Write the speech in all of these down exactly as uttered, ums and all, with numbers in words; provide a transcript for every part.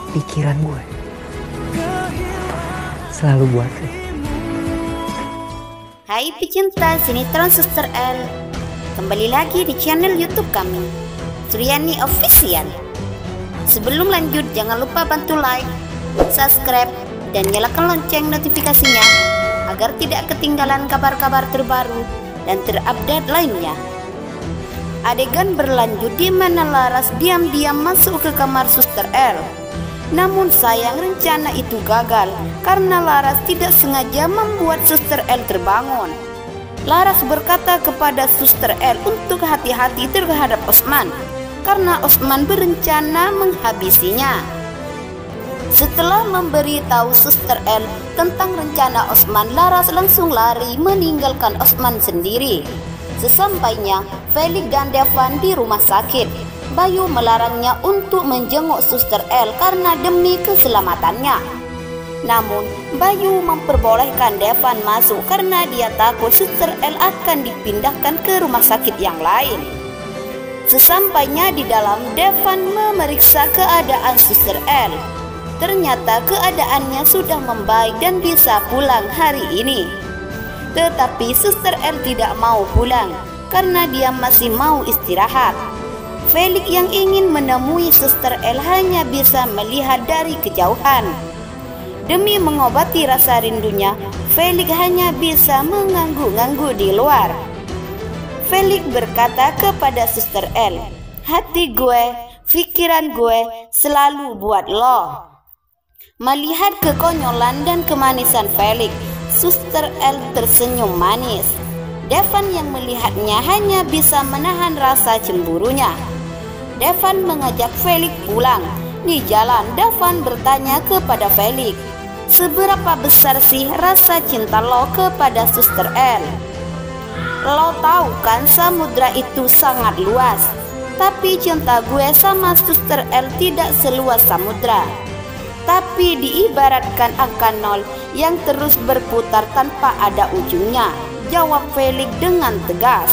pikiran gue selalu buat lo. Hai pecinta sinetron Suster L, kembali lagi di channel YouTube kami, Suryani Official. Sebelum lanjut, jangan lupa bantu like, subscribe, dan nyalakan lonceng notifikasinya agar tidak ketinggalan kabar-kabar terbaru dan terupdate lainnya. Adegan berlanjut di mana Laras diam-diam masuk ke kamar Suster L. Namun sayang rencana itu gagal karena Laras tidak sengaja membuat Suster L terbangun. Laras berkata kepada Suster L untuk hati-hati terhadap Osman karena Osman berencana menghabisinya. Setelah memberitahu Suster L tentang rencana Osman, Laras langsung lari meninggalkan Osman sendiri. Sesampainya Felix dan Devan di rumah sakit, Bayu melarangnya untuk menjenguk Suster L karena demi keselamatannya. Namun Bayu memperbolehkan Devan masuk karena dia takut Suster L akan dipindahkan ke rumah sakit yang lain. Sesampainya di dalam, Devan memeriksa keadaan Suster L. Ternyata keadaannya sudah membaik dan bisa pulang hari ini. Tetapi Suster L tidak mau pulang karena dia masih mau istirahat. Felix yang ingin menemui Suster L hanya bisa melihat dari kejauhan. Demi mengobati rasa rindunya, Felix hanya bisa mengangguk-angguk di luar. Felix berkata kepada Suster L, "Hati gue, pikiran gue selalu buat lo." Melihat kekonyolan dan kemanisan Felix, Suster L tersenyum manis. Devan yang melihatnya hanya bisa menahan rasa cemburunya. Devan mengajak Felix pulang. Di jalan, Devan bertanya kepada Felix, "Seberapa besar sih rasa cinta lo kepada Suster L? Lo tahu kan samudra itu sangat luas, tapi cinta gue sama Suster L tidak seluas samudra. Tapi diibaratkan angka nol yang terus berputar tanpa ada ujungnya," jawab Felix dengan tegas.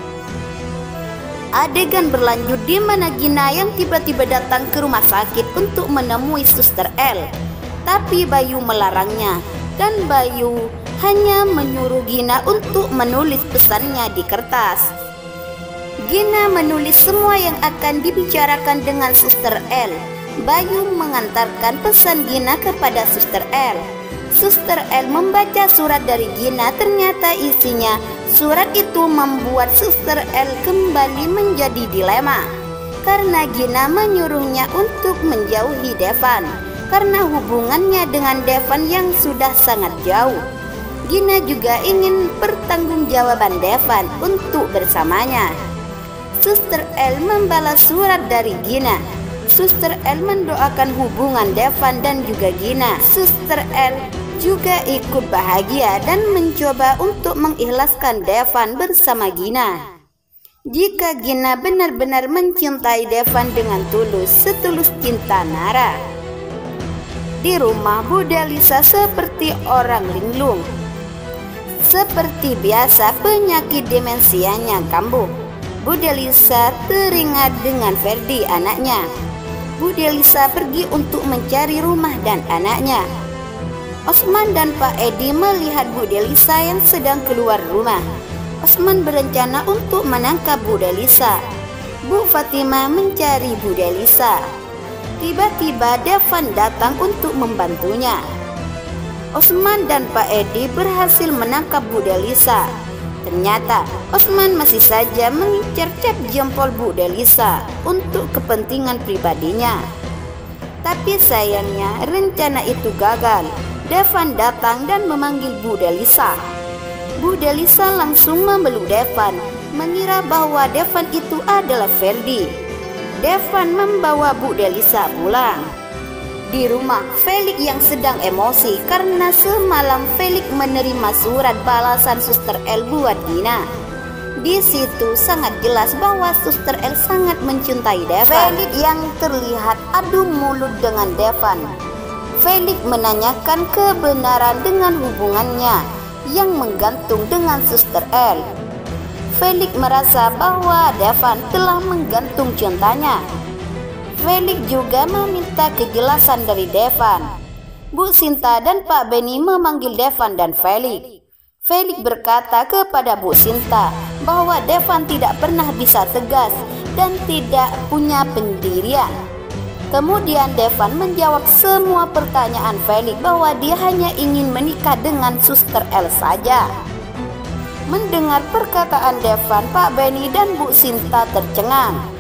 Adegan berlanjut di mana Gina yang tiba-tiba datang ke rumah sakit untuk menemui Suster L. Tapi Bayu melarangnya dan Bayu hanya menyuruh Gina untuk menulis pesannya di kertas. Gina menulis semua yang akan dibicarakan dengan Suster L. Bayu mengantarkan pesan Gina kepada Suster L. Suster L membaca surat dari Gina. Ternyata isinya surat itu membuat Suster L kembali menjadi dilema karena Gina menyuruhnya untuk menjauhi Devan karena hubungannya dengan Devan yang sudah sangat jauh. Gina juga ingin pertanggungjawaban Devan untuk bersamanya. Suster L membalas surat dari Gina. Suster L mendoakan hubungan Devan dan juga Gina. Suster L juga ikut bahagia dan mencoba untuk mengikhlaskan Devan bersama Gina. Jika Gina benar-benar mencintai Devan dengan tulus, setulus cinta Nara. Di rumah, Bunda Lisa seperti orang linglung. Seperti biasa, penyakit demensianya kambuh. Bunda Lisa teringat dengan Ferdi, anaknya. Bunda Lisa pergi untuk mencari rumah dan anaknya. Osman dan Pak Edi melihat Bunda Lisa yang sedang keluar rumah. Osman berencana untuk menangkap Bunda Lisa. Bu Fatimah mencari Bunda Lisa. Tiba-tiba Devan datang untuk membantunya. Osman dan Pak Edi berhasil menangkap Bunda Lisa. Ternyata Osman masih saja mengincar-cap jempol Bunda Lisa untuk kepentingan pribadinya. Tapi sayangnya rencana itu gagal. Devan datang dan memanggil Bunda Lisa. Bunda Lisa langsung memeluk Devan, mengira bahwa Devan itu adalah Ferdi. Devan membawa Bunda Lisa pulang. Di rumah, Felix yang sedang emosi karena semalam Felix menerima surat balasan Suster L buat Gina. Di situ sangat jelas bahwa Suster L sangat mencintai Devan. Felix yang terlihat adu mulut dengan Devan. Felix menanyakan kebenaran dengan hubungannya yang menggantung dengan Suster L. Felix merasa bahwa Devan telah menggantung cintanya. Felix juga meminta kejelasan dari Devan. Bu Sinta dan Pak Benny memanggil Devan dan Felix. Felix berkata kepada Bu Sinta bahwa Devan tidak pernah bisa tegas dan tidak punya pendirian. Kemudian Devan menjawab semua pertanyaan Felix bahwa dia hanya ingin menikah dengan Suster L saja. Mendengar perkataan Devan, Pak Benny dan Bu Sinta tercengang.